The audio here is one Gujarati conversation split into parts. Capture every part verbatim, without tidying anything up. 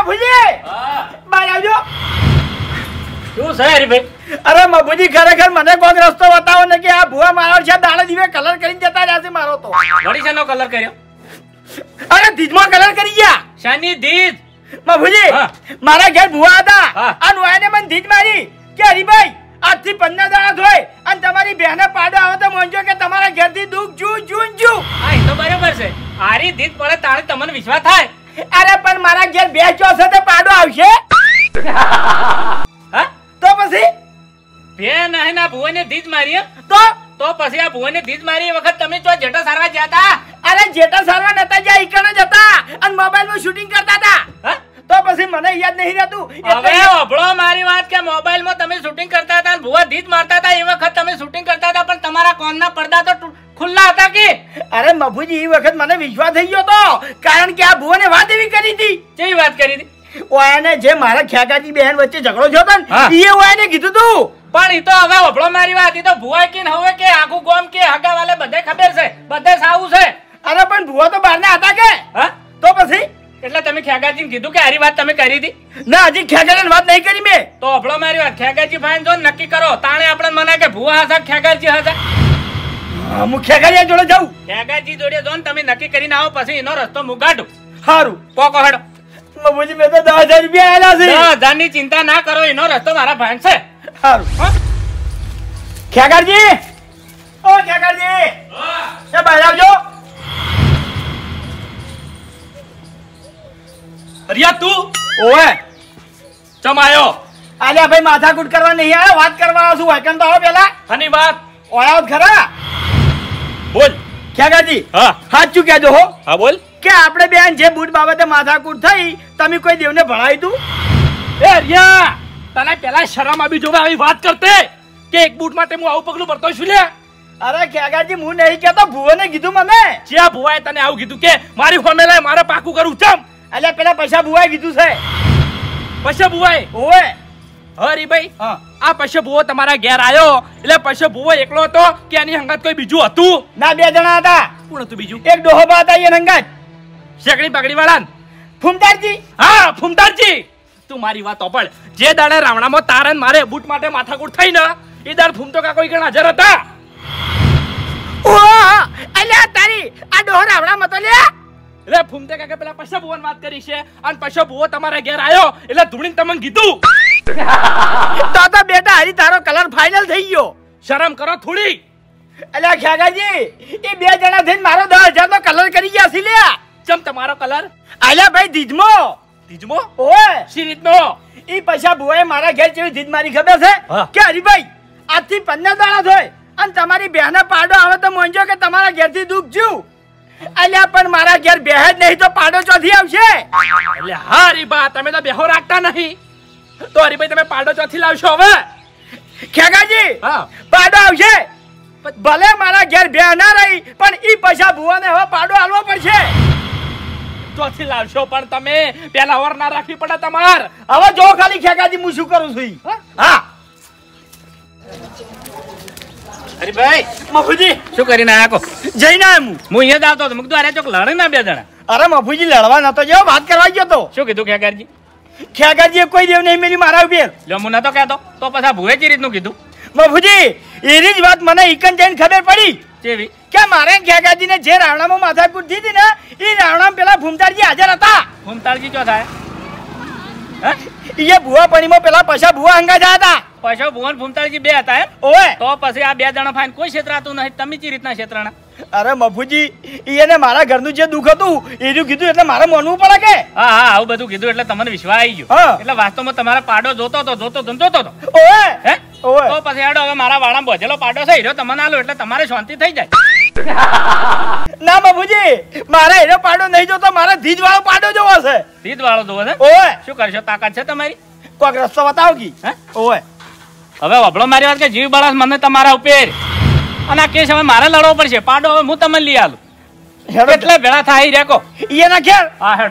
મફુજી બાર આવજો. શું છે હરીભાઈ? અરે મફુજી ખરેખર મને કોઈક રસ્તો બતાવો ને કે આ ભુવા મારો છે દાડે દીવે કલર કરીને જતા રહ્યા છે મારો તો. વળી શાનો કલર કર્યો? અરે ધીજમાં કલર કરી ગયા. શાની ધીજ? મફુજી મારા ઘેર ભુવા હતા અને વાયને મને ધીજ મારી કે હરીભાઈ આજથી પંદર દાડા ધોય અને તમારી બહેને પાડો આવે તો મોંજો કે તમારા ઘેરથી દુઃખ જુ જુ જુ. હા એ તો બરાબર છે. આરી ધીજ પડે તારે તમને વિશ્વાસ થાય. અરે પણ મારા ઘેર બે ચોસે તો પાડો આવશે. હા તો પછી બે નહીં ના ભુવને ધીજ મારી તો તો પછી આ ભુવને ધીજ મારી વખત તમે જો જેઠા સારવા ગયા હતા? અરે જેઠા સારવા નતા જ્યાં ઈકણ જ હતા અને મોબાઈલ માં શૂટિંગ કરતા હતા. તો પછી મને યાદ નહીં રહેતું. હવે ઓભળો મારી વાત કે મોબાઈલ માં તમે શૂટિંગ કરતા હતા ભુવા ધીજ મારતા હતા એ વખત તમે શૂટિંગ કરતા હતા પણ તમારા કોનના પડદા તો ખુલ્લા હતા કે? અરે મફુજી એ વખત મને વિશ્વાસ થઈ ગયો તો કારણ કે આ ભુવાને વાત એવી કરી હતી. કેવી વાત કરી હતી? ઓયાને જે મારા ખ્યાગાજી બહેન વચ્ચે ઝઘડો થયો હતો ને એ ઓયાને કીધું તું. પણ ઈ તો હવે ઓભળો મારી વાત ઈ તો ભુવા કે હવે કે આખું ગોમ કે હગાવાલે બધે ખબર છે બધે સાવું છે. અરે પણ ભુવા તો બહાર ના હતા કે? હા તો પછી એટલે તમે ખ્યાગાજીને કીધું કે આરી વાત તમે કરી હતી? ના હજી ખ્યાગાજીને વાત નહીં કરી મેં. તો ઓભળો મારી વાત ખ્યાગાજી ફાઈન જો નક્કી કરો તાણે આપણે મને કે ભુવા હતા ખ્યાગાજી હતા. હું ખ્યાગાજી જોડે જાઉં. ખ્યાગાજી જોડે જો તમે નક્કી કરીને આવો પછી એનો રસ્તો મુગાડો. સારું પોકો હેડો. મફુજી મેં તો દસ હજાર રૂપિયા આલ્યા છે. દસ હજાર ની ચિંતા ના કરો એનો રસ્તો મારા ભાન છે. સારું ખ્યાગાજી ઓ ખ્યાગાજી એ બહાર આવજો. અરિયા તું ઓએ ચમ આયો? આલ્યા ભાઈ માથાકૂટ કરવા નહીં આવ્યો વાત કરવા આવ્યો છું. વાયકન તો આવો પેલા. આની વાત ઓયા ખરા બોલ ખ્યાગાજી. હા સાચું કહેજો હો. હા બોલ. કે આપણે બેન જે બૂટ બાબતે માથાકૂટ થઈ તમે કોઈ દેવને ભણાવી તું? એ અરિયા તને પેલા શરમ આવી જોવે આવી વાત કરતે કે એક બૂટ માટે હું આવું પગલું ભરતો છું લે? અરે ખ્યાગાજી હું નહીં કહેતો ભુવાને કીધું મને. જ્યાં ભુવાએ તને આવું કીધું કે મારી ફોમે લાય મારે પાકું કરું ચમ? એટલે પેલા પૈસા ભુવાએ કીધું છે. પૈસા ભુવાએ? ઓએ હરી ભાઈ હા આ પૈસા ભુવો તમારા ઘેર આવ્યો એટલે પૈસા ભુવો એકલો હતો કે એની હંગાત કોઈ બીજું હતું? ના બે જણા હતા. કોણ હતું બીજું? એક ડોહોબા હતા એ હંગાત. શેકડી પગડી વાળા? ફૂમતારજી. હા ફૂમતારજી. તું મારી વાત ઓપડ જે દાડે રાવણામાં તારન મારે બૂટ માટે માથાકૂટ થઈ ને એ દાડ ફૂમતો કા કોઈ હાજર હતા? ઓહ અલ્યા તારી આ ડોહો રાવણા મતો લે. એટલે ફૂમતે કાકે પેલા પૈસા ભુવન વાત કરી છે અને પૈસા ભુવો તમારા ઘેર આવ્યો એટલે ધૂણીને તમને કીધું તો તો બેટા હરી તારો કલર ફાઇનલ થઈ ગયો. શરમ કરો થોડી. અલ્યા ખ્યાગાજી એ બે જણા થઈને મારો દસ હજાર નો કલર કરી ગયા છે લ્યા. ચમ તમારો કલર? અલ્યા ભાઈ ધીજમો. ધીજમો? ઓએ સી રીતનો? ઈ પૈસા ભુવાએ મારા ઘેર જેવી ધીજ મારી ખબર છે કે હરીભાઈ આજથી પંદર દાડા થોય અને તમારી બહેને પાડો આવે તો મોંજો કે તમારા ઘેરથી દુઃખ જ્યું. અલ્યા પણ મારા ઘેર બેહ જ નહીં તો પાડો ચોથી આવશે. એટલે હા રીબા તમે તો બેહો રાખતા નહીં તો હરીભાઈ તમે પાડો ચોથી લાવશો હવે? ખેગાજી હા પાડો આવશે ભલે મારા ઘેર બેહ ના રહી પણ ઈ પૈસા ભુવાને હવે પાડો આલવો પડશે. ચોથી લાવશો પણ તમે પેલા ઓર ના રાખવી પડે તમાર. હવે જો ખાલી ખેગાજી હું શું કરું છું. હા અરે ભાઈ મફુજી શું કરીને આયા કો? જઈને આયા હું. હું અહીંયા જ આવતો હતો મુકતો અરે ચોક લડે ના બે જણા. અરે મફુજી લડવા નતો જેવો વાત કરવા ગયો તો. શું કીધું ખેગારજી? ખેગાજીએ કોઈ દેવ નહીં મેલી મારા ઉપર. લ્યો હું નતો કહેતો તો પછી ભુએ ચી રીતનું કીધું? મફુજી એની જ વાત મને ઈકન જઈને ખબર પડી કેવી? કે મારે ખેગાજીને જે રાવણામાં માથાકૂટ દીધી ને એ રાવણામાં પેલા ભૂમતારજી હાજર હતા. ભૂમતારજી ક્યાં થાય? એ ભુવા પણીમાં પેલા પૈસા ભુવા હંગા જયા હતા. પૈસા ભુવન ભૂમતારજી બે હતા એમ? ઓએ તો પછી આ બે જણા ફાઈન કોઈ ક્ષેત્રાતું નહીં તમે ચી રીતના ક્ષેત્રાના? અરે મફુજી એને મારા ઘરનું જે દુઃખ હતું એનું કીધું એટલે મારે માનવું પડે કે? હા હા આવું બધું કીધું એટલે તમને વિશ્વાસ આવી ગયો. એટલે વાસ્તવમાં તમારા પાડો જોતો તો જોતો તો જોતો તો ઓએ હે ઓએ તો પછી હેડો હવે મારા વાળામાં બોજેલો પાડો છે હીરો તમને આલો એટલે તમારે શાંતિ થઈ જાય. ના મફુજી મારે હીરો પાડો નહીં જોતો મારે ધીજ વાળો પાડો જોવો છે. ધીજ વાળો જોવો છે? ઓએ શું કરશો? તાકાત છે તમારી? કોક રસ્તો બતાવો કી. હે ઓએ હવે વબળો મારી વાત કે જીવ બળાસ મને તમારા ઉપર અને આ કેસ હવે મારે લડવો પડશે. પાડો હવે હું તમને લઈ આલું. કેટલા ભેળા થાય રેકો ઈ ના ખેર. હા હેડો.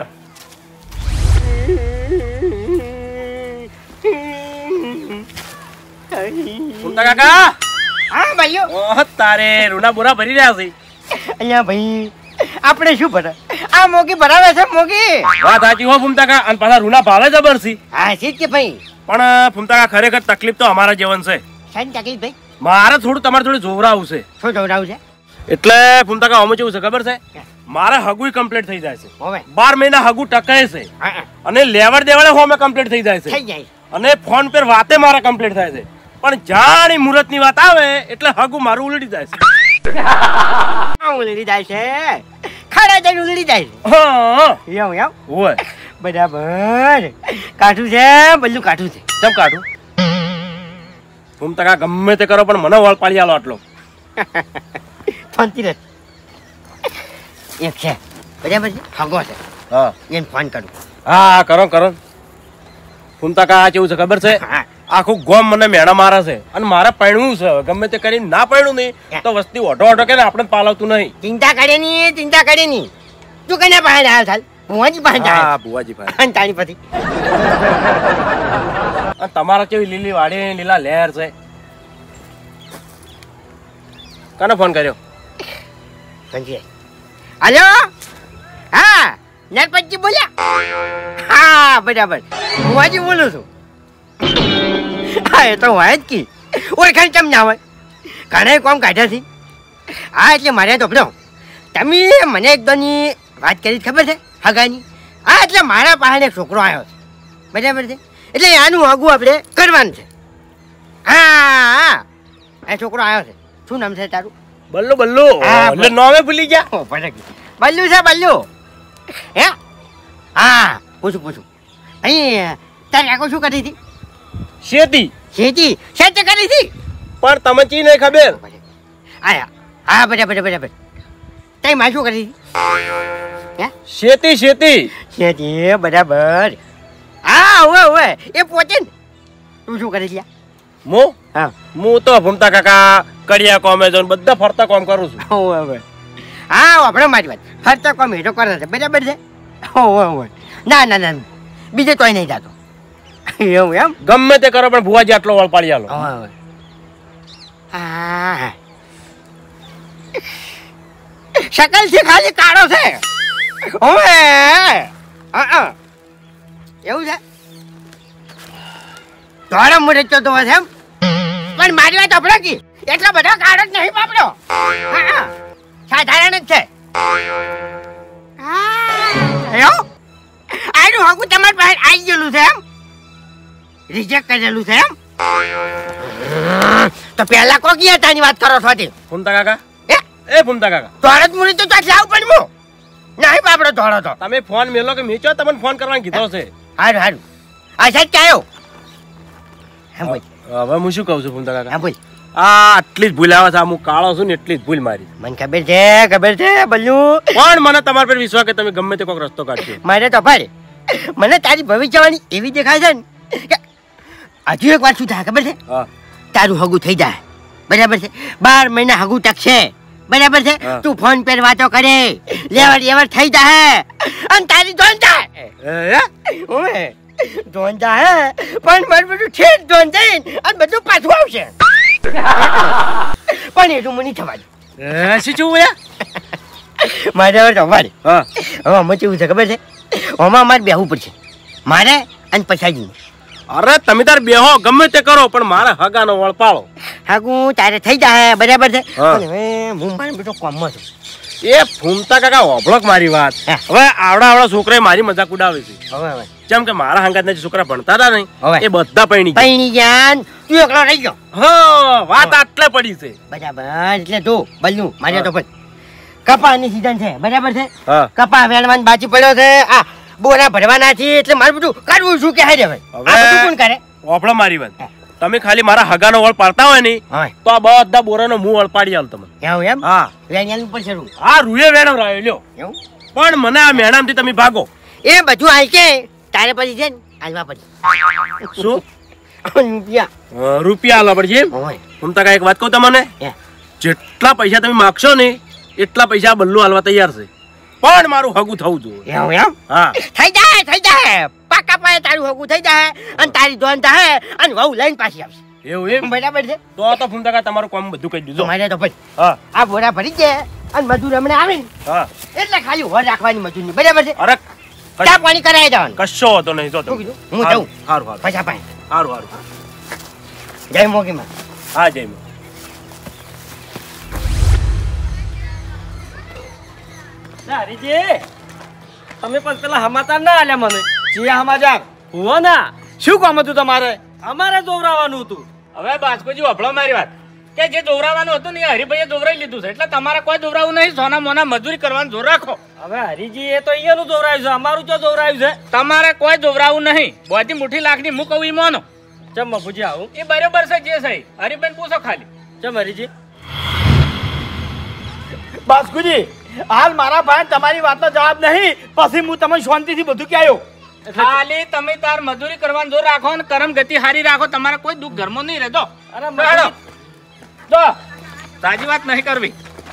કાકા હા ભાઈઓ ઓહ તારે રૂડા બોરા ભરી રહ્યા છે અહીંયા ભાઈ આપણે શું ભરે આ મોગી બરાબર છે મોગી. વાત સાચી હો ફૂમતાકા, અને પાછા રૂના ભાવે જબર છે. હા છે કે ભાઈ. પણ ફૂમતાકા ખરેખર તકલીફ તો અમારા જીવન છે. શાની તકલીફ ભાઈ? મારે થોડું તમારે થોડું જોવરાવું છે. શું જોવરાવું છે? એટલે ફૂમતાકા આમાં કેવું છે ખબર છે, મારે હગુય કમ્પ્લીટ થઈ જાય છે. હવે બાર મહિના હગુ ટકાય છે, હા અને લેવડ દેવડે હોમે કમ્પ્લીટ થઈ જાય છે, થઈ જાય. અને ફોન પર વાતે મારા કમ્પ્લીટ થાય છે. પણ જાણી મુહૂર્ત ની વાત આવે એટલે હગુ મારું ઉલડી જાય છે. ઉલડી જાય છે, ખાડા જઈને ઉલડી જાય છે. હા એમ એમ હોય બરાબર. કાઠું છે બધું કાઠું છે. ચમ કાઢું ફૂમતાકા ગમે તે કરો પણ મને વળ પાડી આલો આટલો. ફોનથી રસ એક છે બરાબર છે, હગો છે, હા એને ફોન કરું. હા કરો કરો. ફૂમતાકા આ કેવું છે ખબર છે, હા આખું ગોમ મને મેણા મારે છે, અને મારે પૈણવું છે. ગમે તે કરીને ના પૈણું નહીં તો વસ્તી ઓઢો ઓઢો કે આપણે પાલવતું નહીં. ચિંતા કરે ની ચિંતા કરે ની. તું કને પાસે હાલ ચાલ ભુવાજી પાસે હા બુવાજી ભાઈ. અને તારી પછી અને તમારા કેવી લીલી વાડી લીલા લહેર છે. કને ફોન કર્યો? સંજય. હલો હા નરપતજી બોલ્યા? હા બરાબર ભુવાજી બોલું છું. હા એ તો હોય જ કી, ઓળખાણ કેમ ના હોય? ઘણા કોમ કાઢ્યા છે. હા એટલે મારે તો ભલો તમે મને એકદમની વાત કરી ખબર છે હગાની. હા એટલે મારા પાસે એક છોકરો આવ્યો છે બરાબર છે, એટલે આનું હગું આપણે કરવાનું છે. હા હા એ છોકરો આવ્યો છે. શું નામ છે તારું? બલ્લુ બલ્લુ. હા, એટલે નોમે ભૂલી ગયા. ઓ ભટકી બલ્લુ છે બલ્લુ. હે હા પૂછું પૂછું. અહીં તારી આખો શું કરી હતી? શેતી. ખેતી ખેતી કરી હતી. પણ તમે ચી નહીં ખબર. આયા હા બરાબર બરાબર. તઈ માં શું કરી હતી? હે શેતી શેતી. ખેતી બરાબર. હા હોય હોય એ પોતે ને. તું શું કરી છે? મો હા હું તો ફૂમતા કાકા કડિયા કોમે જોન બધા ફરતા કોમ કરું છું. હોય હોય હા આપણે મારી વાત ફરતા કોમ હેઠો કરે છે બરાબર છે. હોય હોય ના ના ના બીજે તોય નહીં જાતો. એવું એમ? ગમે તે કરો પણ ભુવાજી આટલો વળ પાડી આલો. હોય હોય હા શકલ થી ખાલી કાળો છે. ઓએ હા એવું છે? ધોળો મુરચ્યો તો એમ, પણ મારી વાત અપડો કી એટલો બધો કાળો જ નહીં બાપડો. હા સાધારણ જ છે. એવું આનું હકું તમારી પાસે આવી ગયેલું છે એમ? રિજેક્ટ કરેલું છે એમ? તો પહેલા કોકી હતાની વાત કરો છો? ફૂમતા કાકા એ એ ફૂમતા કાકા ધોળો જ મુરી તો ચાલ આવું પડ્યું નહીં બાપડો ધોળો તો. તમે ફોન મેલો કે મેચો તમને ફોન કરવાનું કીધો છે. હારું હારું આ સાહેબ ક્યાં આવ્યો? હવે હું શું કહું છું ફૂમતા કાકા, હા બોલ. આ આટલી જ ભૂલ આવે છે. હું કાળો છું ને એટલી જ ભૂલ મારી. મને ખબર છે ખબર છે બલ્લુ. પણ મને તમારા પર વિશ્વાસ કે તમે ગમે તે કોઈક રસ્તો કાઢશો. મારે તો ભાઈ મને તારી ભવિષ્યવાણી એવી દેખાય છે ને કે હજુ એક વાર શું થાય ખબર છે? હા તારું હગું થઈ જાય બરાબર છે. બાર મહિના હગું ટકશે બરાબર છે. તું ફોન પર વાતો કરે લેવડ લેવડ થઈ જાય અને તારી ધોન જાય. ઓએ ધોન જાય પણ મારું બધું ઠેર ધોન જાય અને બધું પાછું આવશે. પણ એટલું મને થવા દે. શું છું બોલ્યા? મારે હવે તમારે હા હવે આમાં કેવું છે ખબર છે? આમાં અમારે બેહવું પડશે મારે અને પછાજી. અરે તમે તાર બેહો ગમે તે કરો પણ મારે હગાનો વળ પાડો. હાગું તારે થઈ જાય બરાબર છે. હા. પણ હવે હું મારે બધો કોમમાં છું. એ ફૂમતા કાકા ઓભળોક મારી વાત. હા. હવે આવડા આવડા છોકરાએ મારી મજાક ઉડાવે છે. હવે હવે જેમ કે મારા હંગાતના જે છોકરા ભણતા હતા નહીં હવે. એ બધા પૈણી ગયા. પૈણી જ્ઞાન તું એકલો રહી ગયો હા વાત આટલે પડી છે. બરાબર. એટલે તું બલ્યું મારે તો ભાઈ કપાની સીઝન છે બરાબર છે. હા કપા વેણવાન બાજી પડ્યો છે. આ બોરા ભરવાના છે એટલે મારે બધું કરવું શું કે હારે ભાઈ આ બધું કોણ કરે? ઓભળો મારી વાત. તમે ખાલી મારા હગાનો વળ પાડતા હોય ને હા તો આ બધા બોરાનો મું વળ પાડી આલ તમને. એવું એમ? હા વેણિયાનું પણ શરૂ આ રૂએ વેણો રહ્યો લ્યો. એવું પણ મને આ મેણામથી તમે ભાગો. એ બધું હાલ છે તારે પછી છે ને હાલવા પછી શું રૂપિયા અ, રૂપિયા આલવા પડશે એમ? હોય ફૂમતા કાકા એક વાત કહું તમને, હે. જેટલા પૈસા તમે માગશો ને એટલા પૈસા આ બલ્લુ આલવા તૈયાર છે. પણ મારું હગું થવું જોઈએ. એવું એમ? હા થઈ જાય થઈ જાય પાકા પાયે તારું હગું થઈ જાય અને તારી દોન થાય અને વહુ લઈને પાછી આવશે. એવું એમ? બરાબર છે. તો તો ફૂમતા કાકા તમારું કામ બધું કહી દીધું. મારે તો ભાઈ હા આ બોરા ભરી દે અને મજૂર હમણાં આવે ને હા એટલે ખાલી હોર રાખવાની મજૂરની બરાબર છે અરે ચા પાણી કરાવી દેવાનું કશો હતો નહીં જો શું કીધું હું જાઉં સારું સારું પૈસા પાણી સારું સારું જય મોગીમાં હા જય હરીજી તમે પણ પેલા સમાચાર ના આલ્યા મને જે સમાચાર હુઓ ના શું કામ હતું તમારે અમારે દોવરાવાનું હતું હવે બાસ્કોજી વભળો મારી વાત કે જે દોવરાવાનું હતું ને એ હરિભાઈએ દોવરાઈ લીધું છે એટલે તમારે કોઈ દોવરાવું નહીં સોના મોના મજૂરી કરવાનું જોર રાખો હવે હરીજી એ તો અહીંયાનું દોવરાયું છે અમારું જો દોવરાયું છે તમારે કોઈ દોવરાવું નહીં બધી મુઠ્ઠી લાખની હું કહું ઈ માનો ચમ મફુજી આવું એ બરોબર છે જે સહી હરિભાઈ પૂછો ખાલી ચમ હરીજી બાસ્કુજી હાલ મારા ભાઈ તમારી વાતનો જવાબ નહીં પછી હું તમને શાંતિથી બધું કહેયો ખાલી તમે તાર મજૂરી કરવાનું જોર રાખો ને કરમ ગતિ હારી રાખો તમારે કોઈ દુઃખ ઘરમાં નહીં રહેતો અરે હેડો. જો તાજી વાત નહીં કરવી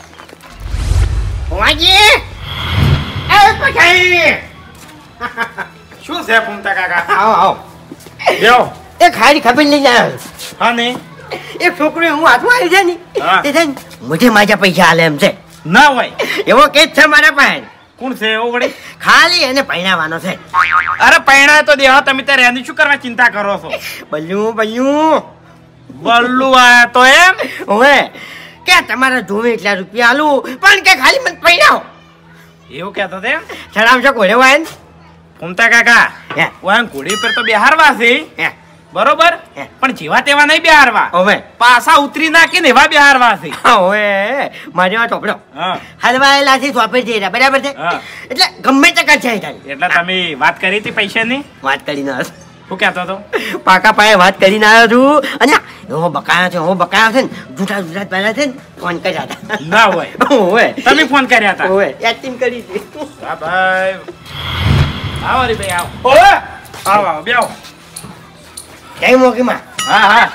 વાજી એ પછાઈ શું છે ફૂમતા કાકા આવો આવો બેહો એ ખાલી ખબર લઈને આવ્યો હા નહીં એક છોકરો હું હાથમાં આવી છે ને હા. તે છે ને મુજે માજા પૈસા આલે એમ છે ના હોય એવો કેસ છે મારા પાસે કોણ છે એવો વળી ખાલી એને પૈણાવાનો છે અરે પૈણા તો દેહો તમે ત્યારે એની શું કરવા ચિંતા કરો છો બલ્યું બલ્યું બલ્લુ આયા તો એમ હવે કે તમારે જોવે એટલા રૂપિયા આલું પણ કે ખાલી મને પૈણાવો એવું કહેતો તે છડાવશો કોડે વાય ને ફૂમતા કાકા હે ઓમ ઘોડી પર તો બેહારવા છે હે બરોબર હે. પણ જેવા તેવા નહીં બેહારવા હવે પાછા ઉતરી નાખી ને એવા બેહારવા છે હવે મારી વાત ચોપડો હા હલવાયેલા થી સોંપે જઈ રહ્યા બરાબર છે હા. એટલે ગમે તે કચાઈ થાય એટલે તમે વાત કરી હતી પૈસાની વાત કરીને આવ્યો શું કહેતો હતો છું. પાકા પાયે વાત કરીને આવ્યો છું અને એવો બકાયો છે એવો બકાયો છે ને જૂઠા જૂઠા પહેલા છે ને ફોન કર્યા હતા ના હોય ઓવે તમે ફોન કર્યા હતા ઓવે એક્ટિંગ કરી હતી હા ભાઈ આવો રે ભાઈ આવો ઓવે આવો આવો બેહો જય મોગીમાં હા હા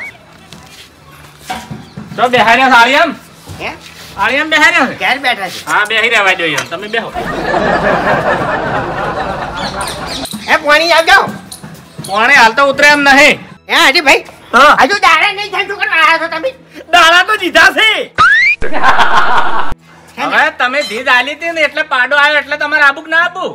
તો બેહાર્યા છે આળિયમ હે આળિયમ બેહાર્યા છે ક્યારે બેઠા છે હા બેહી રહેવા દો યાર તમે બેહો હે પાણી આવજો કોણે હાલ તો ઉતરે એમ નહીં હે હજી ભાઈ હા હજુ દાડા નહીં થાય શું કરવા આવ્યા છો તમે દાણા તો દીધા છે હવે તમે ધીજ આલી હતી ને એટલે પાડો આવ્યો એટલે તમારે આબુક ના આપું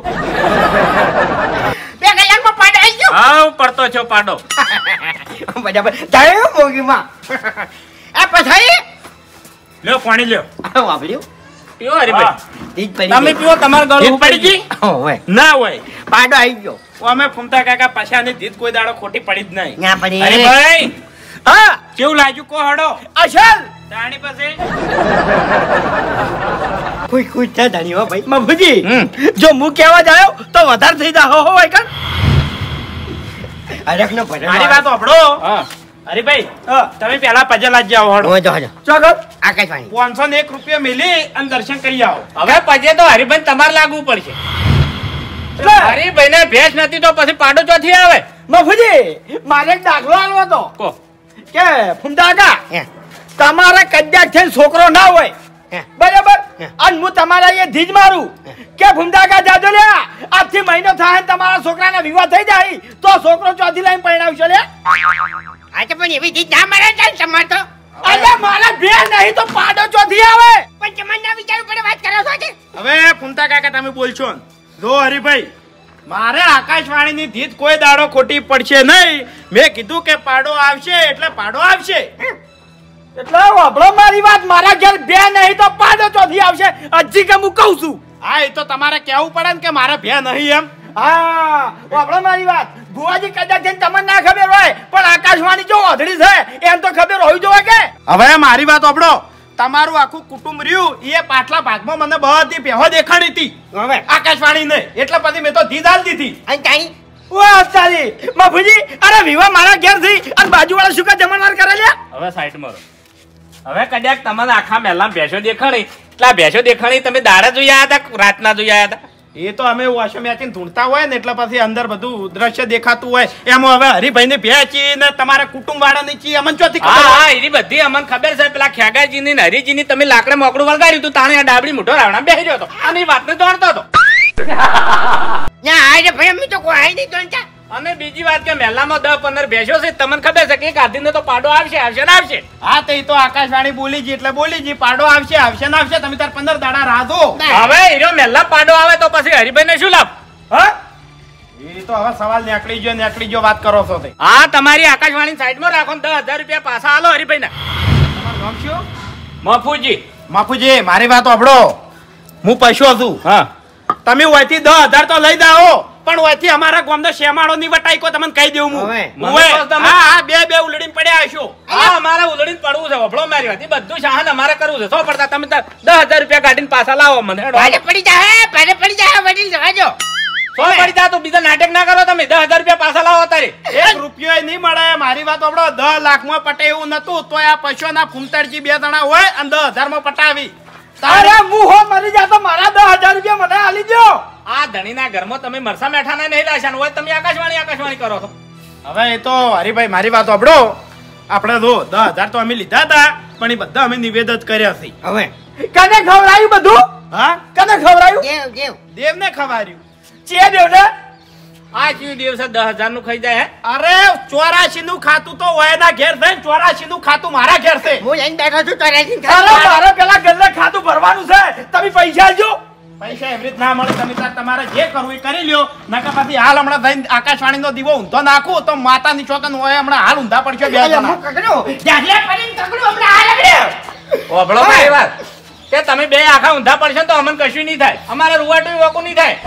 બે કલાકમાં પાડ આવી ગયો હા હું પડતો છો પાડો બરાબર જય મોગીમાં એ પછી લ્યો પાણી લ્યો વાપર્યું પીવો હરીભાઈ તીજ પડી તમે ગઈ. પીવો તમારે ગળું ધીજ પડી ગઈ ઓવે ના હોય પાડો આવી ગયો અમે ફૂમતા કાકા પછાની ધીત કોઈ દાડો ખોટી પડી જ નહીં ના પડી અરે ભાઈ હા કેવું લાગ્યું કો હડો અસલ તાણી પાસે ખુશ ખુશ છે ધણી હો ભાઈ મફુજી હમ. જો હું કહેવા જાયો તો વધારે થઈ જા હો હો હોય કણ અરખ નો પડે મારી વાત સાંભળો હા અરે ભાઈ તમે પેલા પજલ જ જાઓ હડો હો જો જો ચોગલ આકાશવાણી પાંચસો ને એક રૂપિયા મેલી અને દર્શન કરી આવો હવે પજે તો હરિભાઈ તમારે લાગવું પડશે હરિભાઈ ને ભેંસ નથી તો પછી પાડો ચોથી આવે મફુજી મારે એક દાખલો આલવો હતો કો કે ફૂમતા કાકા હે તમારે કદાચ થઈને છોકરો ના હોય હે બરાબર હે. અને હું તમારા એ ધીજ મારું કે ભૂમતા કા જાજો લે આજથી મહિનો થાય ને તમારા છોકરાના વિવાહ થઈ જાય તો છોકરો ચોથી લાઈન પરણાવશે લે આ તો પણ એવી ચીજ ના મળે ચાલ સમાર તો અરે મારા બે નહીં તો પાડો ચોથી આવે પણ તમારે ના વિચારવું પડે વાત કરો છો કે હવે ફૂમતા કાકા તમે બોલશો ને જો હરીભાઈ મારે આકાશવાણીની ધીત કોઈ દાડો ખોટી પડશે નહીં મેં કીધું કે પાડો આવશે એટલે પાડો આવશે એટલે વાપરો મારી વાત મારા ઘેર બે નહીં તો પાડો ચોથી આવશે હજી કે હું કહું છું હા એ તો તમારે કહેવું પડે ને કે મારે બે નહીં એમ હા વાપરો મારી વાત ભુવાજી કદાચ જઈને તમને ના ખબર હોય પણ આકાશવાણી જો ઓધડી છે એમ તો ખબર હોવી જોઈએ કે હવે મારી વાત વાપરો તમારું આખું કુટુંબ રહ્યું એ પાછલા ભાગમાં મને બધી પહેવા દેખાડી હતી હવે આકાશવાણી નહીં એટલે પછી મેં તો ધીધ આલ દીધી અને તાણી વાહ તારી મફુજી અરે વિવાહ મારા ઘેર થી અને બાજુવાળા શું કા જમણવાર કરે લ્યા હવે સાઈડ મારો હવે કદાચ તમને આખા મહેલા ભેંસો દેખાણી એટલે આ ભેંસો દેખાણી તમે દાડા જોઈ આવ્યા હતા રાતના જોઈ આવ્યા હતા એ તો અમે વોશો મેચીને ધૂણતા હોય ને એટલે પછી અંદર બધું દ્રશ્ય દેખાતું હોય એમાં હવે હરિભાઈ ને ભેચી ને તમારા કુટુંબ વાળાની ચી અમન ચોથી હા ખબર હા એની બધી અમને ખબર છે પેલા ખેગાજી ની હરીજી ની તમે લાકડે મોકળું વળગાડ્યું હતું તાણે આ ડાબડી મોટો રાવણા બેસી રહ્યો હતો અને એ વાતને દોડતો હતો ના આ રે ભાઈ અમે તો કોઈ આઈ નહીં દોનતા અને બીજી વાત કે મહેલામાં દસ પંદર ભેંસો છે તમને ખબર છે કે એક આધીને તો પાડો આવશે આવશે ને આવશે. હા તો એ તો આકાશવાણી બોલી જી એટલે બોલી જી પાડો આવશે આવશે ને આવશે. તમે તાર પંદર દાડા રાહ દો. હવે હીરો મહેલા પાડો આવે તો પછી હરિભાઈ ને શું લાભ? હા એ તો હવે સવાલ નીકળી ગયો નીકળી ગયો વાત કરો છો તે. હા તમારી આકાશવાણી સાઈડમાં રાખો ને દસ હજાર રૂપિયા પાછા આલો હરિભાઈ ના. તમારું નામ શું? મફુજી. માફુજી મારી વાત સાંભળો. હું પૈસો છું. હા તમે ઓયથી દસ હજાર તો લઈ દાઓ પણ ઓયથી અમારા ગામનો શેમાળો ની વટાઈ કો તમને કહી દેવું હું. હવે. હવે. હા હા બે બે ઉલડીને પડ્યા હશો. હા અમારે ઉલડીને પડવું છે વફળો મારી વાત. ઈ બધું શાહન અમારે કરવું છે. સો પડતા તમે તાર દસ હજાર રૂપિયા કાઢીને પાછા લાવો મને. હેડો. ભારે પડી જાય ભારે પડી જાય વડીલ જવાજો. સો પડી જા તો બીજા નાટક ના કરો તમે. દસ હજાર રૂપિયા પાછા લાવો તારે. એક રૂપિયો નહીં મળે. મારી વાત સાંભળો દસ લાખ માં પટે એવું નતું તો આ પૈસાના ફૂમતરજી બે જણા હોય અને દસ હજાર માં પટાવી. અરે હું હો મરી જા તો મારા દસ હજાર રૂપિયા મને આલી દો. આ ધણીના ઘરમાં તમે મરસા મેઠા ને નહીં લાશા હોય તમે આકાશવાણી આકાશવાણી કરો છો. હવે એ તો હરીભાઈ મારી વાત સાંભળો. આપણે જો દસ હજાર તો અમે લીધા હતા પણ એ બધા અમે નિવેદન કર્યા છે. હવે કને ખવડાયું બધું? હા કને ખવડાયું? દેવ દેવ દેવને ખવડાયું. ચે દેવને? આ કયું દિવસે દસ હજાર નું ખાઈ જાય હે? અરે ચોરાશી નું ખાતું તો વયના ઘેર છે ચોરાશી નું ખાતું મારા ઘેર છે. હું લઈને બેઠો છું ચોરાસી અરે મારે પેલા ગલ્લે ખાતું ભરવાનું છે. તમે પૈસા આલજો. પૈસા એવી રીત ના મળે. તમે તાર તમારે જે કરવું એ કરી લ્યો. નકર પછી હાલ હમણાં થઈને આકાશવાણી નો દીવો ઊંધો નાખું તો માતાની ચોકન હોય હમણાં હાલ ઊંધા પડશે બે જણા. હું કકડો જાહલે પડીને કકડો હમણાં આ રગડ્યો. ઓભળો મારી વાત કે તમે બે આખા ઊંધા પડશે તો અમને કશું નહીં થાય. અમારે રૂવાટું વોકું નહીં થાય.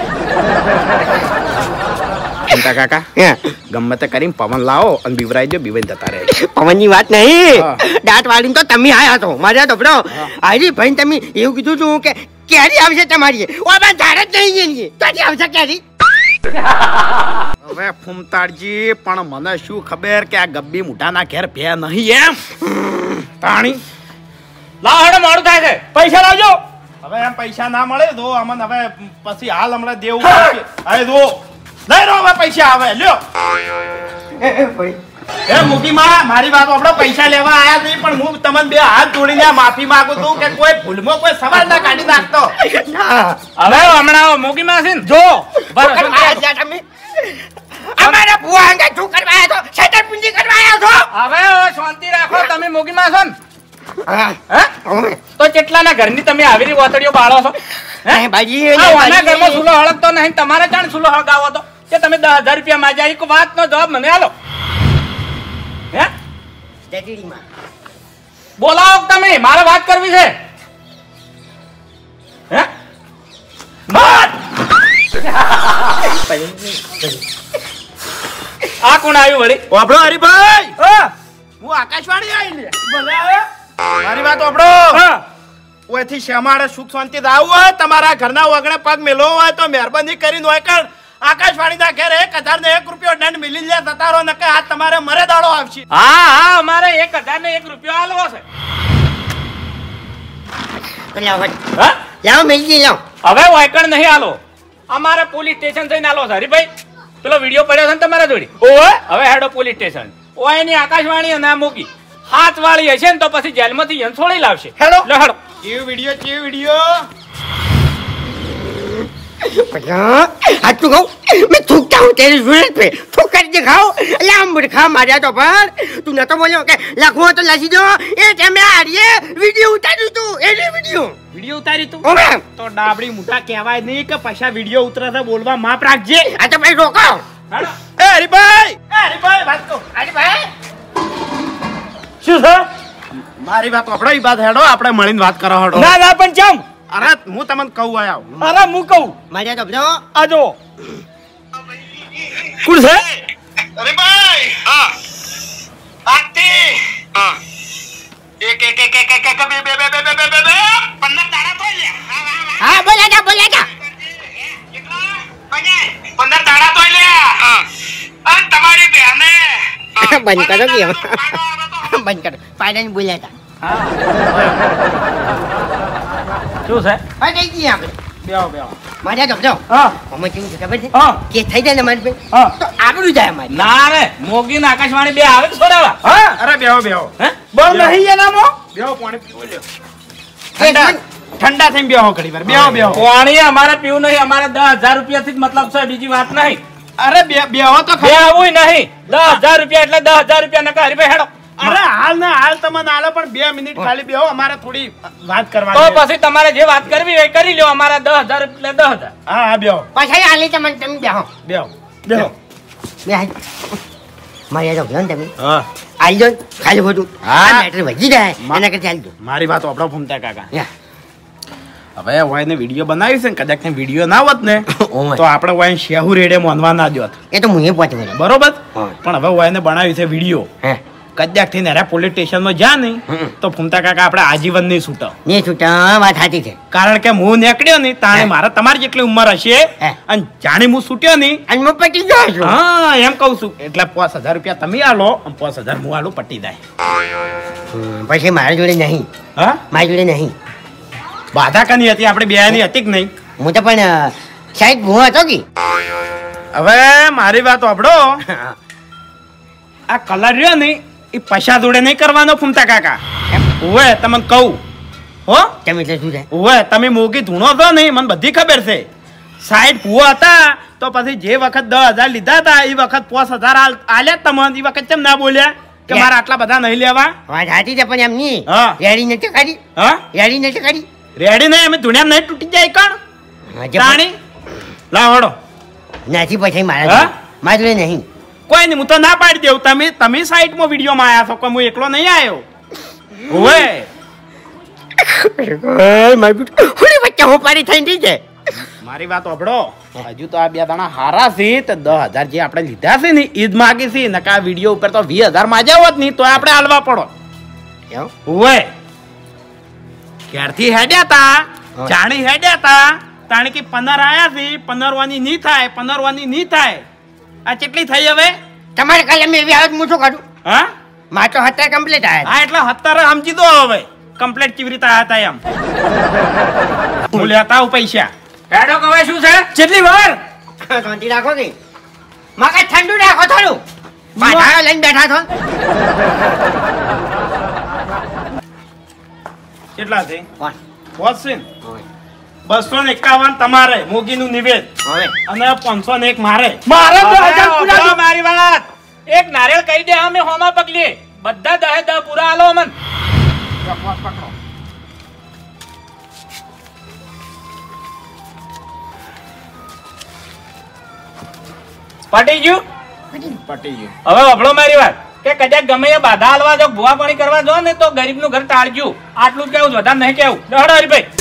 ચિંતા કાકા ગમે તે કરીને પવન લાવો અને બીવરાઈ દો બીવાઈ જતા રહે. પવનની વાત નહીં દાંત વાળીને તો તમે આયા છો મારે તો હાજી ભાઈ તમે એવું કીધું હતું કે કેરી આવશે તમારી ઓ ben ધાર જ નહીં જઈએ ક્યાંથી આવશે કેરી. હવે ફૂમતાડજી પણ મને શું ખબર કે આ ગબ્બી મુઠાના ઘેર ભે નહીં એમ તાણી. લાવ હેડો મોડું થાય છે. પૈસા લાવજો. હવે એમ પૈસા ના મળે તો અમને હવે પછી હાલ હમણાં દેવું પડશે. હવે દો લઈ લો હવે પૈસા આવે લ્યો. એ મૂકી માં મારી વાત આપણે પૈસા લેવા આયા નહીં પણ હું તમને બે હાથ જોડીને માફી માંગુ છું કે કોઈ ભૂલમાં કોઈ સવાલ ના કાઢી નાખતો. હવે હમણાં મોગી માં છે ને જો તમે અમારા ભુવા અંગે શું કરવા આવ્યા છો છેતરપિંડી કરવા આવ્યા છો. હવે શાંતિ રાખો તમે મોગી માં છો ને હા હે તો કેટલાના ઘરની તમે આવી વાતડીઓ બાળો છો હે બાજી આના ઘરમાં સુલો હળગતો નહીં તમારે જાણ સુલો હળગાવો તો કે તમે દસ હજાર રૂપિયા માં જાય એક વાત નો જવાબ મને આલો હે જટીડીમાં બોલાવો તમે મારે વાત કરવી છે હે વાત આ કોણ આવ્યું વળી? આપણો હરીભાઈ હું આકાશવાણી આવી લે મારી વાત આપણો ઓયથી શેમાડે સુખ શાંતિ આવું હોય તમારા ઘરના વગણે પગ મેલો હોય તો મહેરબાની કરીને હોય કણ આકાશવાણી ના ઘેર એક હજાર ને એક રૂપિયો દંડ મિલી લે તતારો નકે આ તમારે મરે દાડો આવશે. હા હા અમારે એક હજાર ને એક રૂપિયો આલવો છે. લાવો હા લાવો મેલજી લાવો. હવે વાયકણ નહીં આલો અમારે પોલીસ સ્ટેશન જઈને આલો છે હરીભાઈ. પેલો વિડીયો પડ્યો છે ને તમારા જોડી ઓય હવે હેડો પોલીસ સ્ટેશન ઓય ની આકાશવાણી અને આ મૂકી હાથ વાળી હશે ને તો પછી જેલમાંથી યન છોડી લાવશે. હેડો લે હેડો. કેવ વિડિયો કેવ વિડિયો हाथू खाओ मैं थूकता हूँ तेरी जरूरत पे थूक कर दिखाओ अल्लाह मूर्खा मारा तो पर तू न तो बोलो के लाखों तो लासी दो ये टाइम आ रही है वीडियो उतारी तू ये वीडियो વિડિયો ઉતારી તું ओ मैम તો ડાબડી મુઠા કહેવાય નહીં કે પૈસા વિડિયો ઉતરે છે બોલવા માપ રાખજે. आ तो भाई रोको હેડો એ હરીભાઈ એ હરીભાઈ વાત કહો. अरे भाई શું છે મારી વાત આપણો ઈ વાત હેડો આપણે મળીને વાત કરો હેડો. ના ના પણ ચમ અરે હું તમને કહું આયા અરે હું કહું मारा तो बनो આજો કોણ છે અરે ભાઈ હા આતી હા એક એક એક એક એક બે બે બે બે બે બે બે પંદર દાડા તો લે हाँ बोला था बोला था કેટલા પંદર દાડા તો લે હા અને તમારી બહેને बंद करो कि बंद करो फाइनल बोला था શું છે अरे जी यहाँ पे બેહો બેહો मारा तो बनो હા हमें क्यों खबर थी હા કે થઈ જાય ને મારી पे હા તો આગળ જાય મારી ના રે મોગી ને આકાશવાણી બે આવે ને છોડાવા હા અરે બેહો બેહો હે બોલ નહીં એનામો બેહો પાણી પીવો લ્યો ઠંડા ઠંડા થઈને બેહો ઘડી વાર બેહો બેહો પાણી અમારે પીવું નહીં અમારે દસ હજાર રૂપિયા થી જ મતલબ છે બીજી વાત નહીં અરે બે બેહો તો બે ખરા. આવું નહીં દસ હજાર રૂપિયા એટલે દસ હજાર રૂપિયા નકા હરીભાઈ હેડો અરે હાલ ના હાલ તમને આલો પણ બે મિનિટ ખાલી બેહો અમારે થોડી વાત તો કરવાની છે. પછી તમારે જે વાત કરવી હોય કરી લ્યો અમારા દસ હજાર એટલે દસ હજાર હા હા બેહો પછી આલી તમને તમે બેહો બેહો બેહો બે હાલ મારી યાદ ને તમે હા આલી દો ખાલી ખોટું હા. આ મેટર વધી જાય એના કરતા આલી દો મારી વાત આપણો ફૂમતા કાકા યા. હવે વાયને વિડીયો બનાવી છે ને કદાચ ને વિડીયો ના હોત ને ઓય. તો આપણે વાય શેહુ રેડે મોનવા ના દ્યોત એ તો હું એ પહોંચ વળ્યો. બરોબર હા. પણ હવે વાયને બનાવી છે વિડીયો હે કદાચ થી ને પોલીસ સ્ટેશનમાં જા નહીં હમ. તો ફૂમતા કાકા આપણે આજીવન નહીં છૂટો ને છૂટા વાત સાચી છે કારણ કે હું નીકળ્યો નહીં તાણે હે. મારા તમારી જેટલી ઉંમર હશે હે. અને જાણે હું છૂટ્યો નહીં અને હું પટી ગયો છું હા એમ કહું છું એટલે પાંચ હજાર રૂપિયા તમે આલો અને પાંચ હજાર હું આલું પટી જાય હમ, પછી મારા જોડે નહીં હા મારી જોડે નહીં બાધા કની હતી આપણે બે ની હતી કે નહીં હું તો પણ સાહેબ હું હતો કે હવે મારી વાત સાંભળો આ કલર રહ્યો ને એ પૈસા જોડે નહીં કરવાનો ફૂમતા કાકા ઓવે તમને કહું હો તમે એટલે શું છે ઓવે તમે મોગી ધૂણો છો ને મને બધી ખબર છે સાઈડ ભૂવા હતા તો પછી જે વખત દસ હજાર લીધા હતા એ વખત પાંચ હજાર આલ- આલ્યા તમને એ વખત કેમ ના બોલ્યા કે યા. મારે આટલા બધા નહીં લેવા વાત સાચી છે પણ એમ નહીં હા. રેડી નથી કરી હા રેડી નથી કરી રેડી નહીં અમે ધૂણ્યા નહીં તૂટી જાય કણ હા, જે તાણી લાવ હળો પણ નથી પછી મારા હા? જોડે. મારા જોડે નહીં કોઈ નહીં હું તો ના પાડી દઉં તમે તમે સાઈડમાં વિડીયોમાં આવ્યા છો કોઈ હું એકલો નહીં આવ્યો ઓવે હુલી વચ્ચે હું પાડી થઈને રહી છે મારી વાત સાંભળો હજુ તો આ બે દાણા હારા છે તો દસ હજાર જે આપણે લીધા છે ને ઈદ માગી છે નકા આ વિડીયો ઉપર તો વીસ હજાર માજ્યા હોત નહીં તો આપણે હાલવા પડો એવું? ઓવે ક્યારથી હેડ્યા તા હા. જાણી હેડ્યા તા તાણી કે પંદર આયા છે પંદરવાની નહીં થાય પંદરવાની નહીં થાય આ કેટલી થઈ હવે તમારે કાલે મેં એવી આવે તો હું શું કરું હા મારે તો હતા કમ્પ્લીટ આવ્યા હા એટલે અત્યારે સમજી દો હવે કમ્પ્લેટ કેવી રીતે આયા તા એમ હું લેતા આવું પૈસા હેડો કવે શું છે કેટલી વાર શાંતિ રાખો કે મગજ ઠંડુ રાખો થોડું પાછા લઈને બેઠા છો કેટલા છે કોણ? પહોંચશે ને બસો ને એકાવન તમારે મોગીનું નિવેદ હવે અને પાંચસો ને એક મારે મારે તો હવે હજાર પૂરા સાંભળો મારી વાત એક નારિયેળ કહી દે અમે હોમાં પગલીએ બધા દહે દહ પૂરા આલો અમન પકડો પટી ગયું પટી ગયું હવે વફળો મારી વાત કે કદાચ ગમે એ બાધા હાલવા જો ભૂવા પાણી કરવા જો ને તો ગરીબ નું ઘર ટાળજો આટલું જ કેવું વધારે નહીં કેવું હડો હરીભાઈ